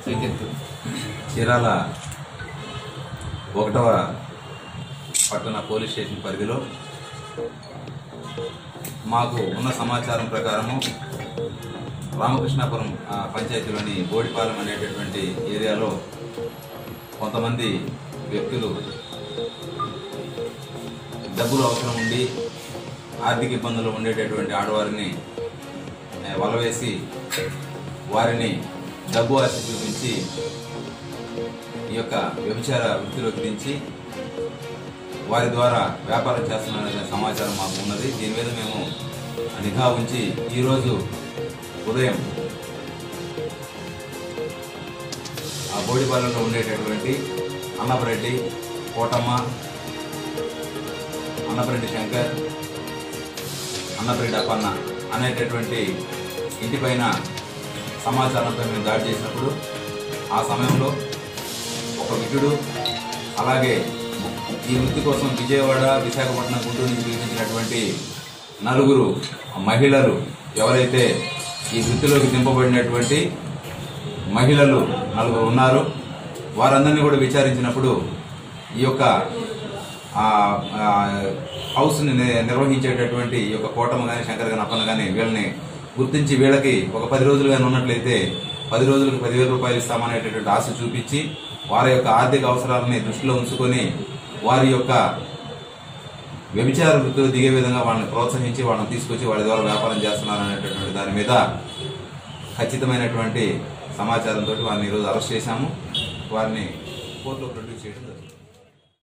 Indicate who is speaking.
Speaker 1: చీరాల 1వ పట్టణ police station పరిధిలో మాకు ఉన్న సమాచారం ప్రకారము రామకృష్ణాపురం పంచాయతీలోని బోడిపాలెం అనేటటువంటి ఏరియాలో కొంతమంది వ్యక్తులు డబ్బులు అవసరం ఉండి ఆర్థిక ఇబ్బందులు ఉండేటటువంటి ఆడవారిని వలవేసి వారిని డబ్బు ఆశ చూపించి ఈ యొక్క వ్యభిచార వృత్తిలోకి దించి వారి ద్వారా వ్యాపారం చేస్తున్నారనే సమాచారం మాకు ఉన్నది. దీని మీద మేము నిఘా ఉంచి ఈరోజు ఉదయం ఆ బోడిపాలెంలో ఉండేటటువంటి అన్నపరెడ్డి కోటమ్మ, అన్నపరెడ్డి శంకర్, అన్నపరెడ్డి అప్పన్న అనేటటువంటి ఇంటిపైన సమాచారంపై మేము దాడి చేసినప్పుడు ఆ సమయంలో ఒక విటుడు, అలాగే ఈ వృత్తి కోసం విజయవాడ, విశాఖపట్నం, గుంటూరు నుంచి పిలిపించినటువంటి 4 మహిళలు ఎవరైతే ఈ వృత్తిలోకి దింపబడినటువంటి మహిళలు 4 ఉన్నారు. వారందరినీ కూడా విచారించినప్పుడు ఈ యొక్క హౌస్ని నిర్వహించేటటువంటి ఈ యొక్క కోటమ్మ కానీ, శంకర్ కానీ, అప్పన్న కానీ వీళ్ళని గుర్తించి వీళ్ళకి ఒక 10 రోజులు కానీ ఉన్నట్లయితే 10 రోజులకు 10,000 రూపాయలు ఇస్తామనేటటువంటి ఆశ చూపించి వారి యొక్క ఆర్థిక అవసరాలని దృష్టిలో ఉంచుకొని వారి యొక్క వ్యభిచార వృత్తిలో దిగే విధంగా వాళ్ళని ప్రోత్సహించి వాళ్ళని తీసుకొచ్చి వాళ్ళ ద్వారా వ్యాపారం చేస్తున్నారనేటటువంటి దాని మీద ఖచ్చితమైనటువంటి సమాచారంతో వారిని ఈరోజు అరెస్ట్ చేశాము. వారిని కోర్టులో ప్రొడ్యూస్ చేయడం జరుగుతుంది.